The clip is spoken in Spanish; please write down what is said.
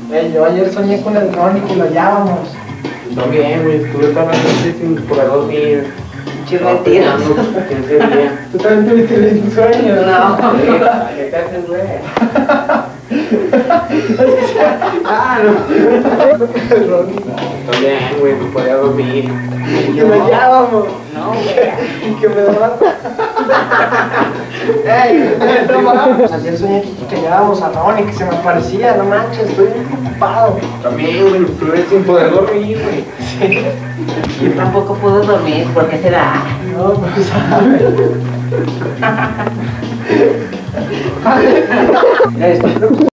Yo ayer soñé con el Ronnie y lo hallábamos. Yo también, güey, estuve toda la noche sin poder dormir. Qué mentiras. ¿Quién sería? ¿Tú también tuviste el mismo sueño? No. ¿Qué te haces, güey? Ah, no. El Ronnie. También, güey, no podía dormir. Que lo hallábamos. No, güey. Y que me daba. ¡Ey! No mames. Ayer soñé que hallábamos a Ronnie, que se me aparecía, no manches, estoy bien preocupado. También, güey, estuve sin poder dormir, güey. Yo tampoco puedo dormir, ¿por qué será? No, pues sabes. Estoy preocupado.